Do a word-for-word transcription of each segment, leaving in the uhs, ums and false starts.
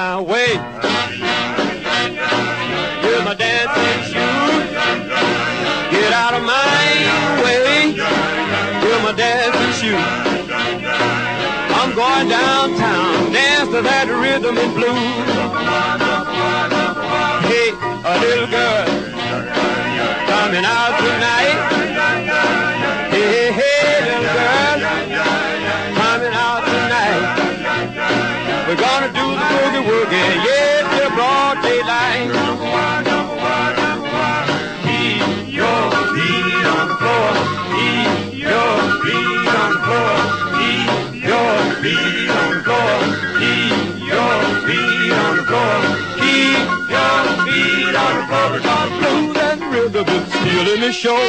my way. With my dancing shoes, get out of my way. With my dancing shoes, I'm going downtown, dance to that rhythm and blues. Hey, a little girl coming out tonight. Hey, hey, little girl coming out tonight. We're gonna do the boogie woogie, yeah, till broad daylight. Keep your feet on the floor. Keep your feet on the floor. Keep your feet on the floor. Keep your feet on the floor. Keep your feet on the floor. Because blues and rhythm is stealing the show.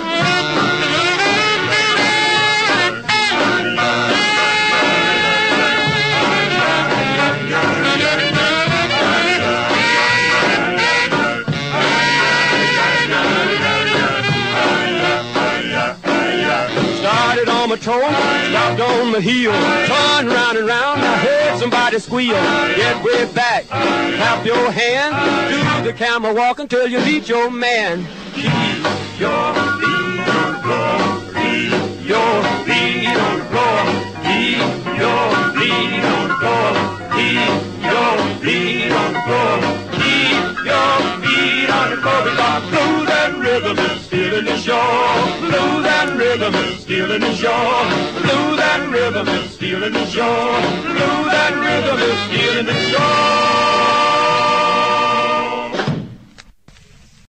Started on my toe, stopped on my heel, turned round and round, I heard somebody squeal. Get way back, clap your hands, do the camera walk until you meet your man. Keep your feet on the floor, keep your feet on the floor, keep your feet on the floor, keep your feet on the floor, keep your feet on the floor, because blues and rhythm is stealing the show. Blues and rhythm is stealing the show. Blues and rhythm is stealing the show. Blues and rhythm is stealing the show.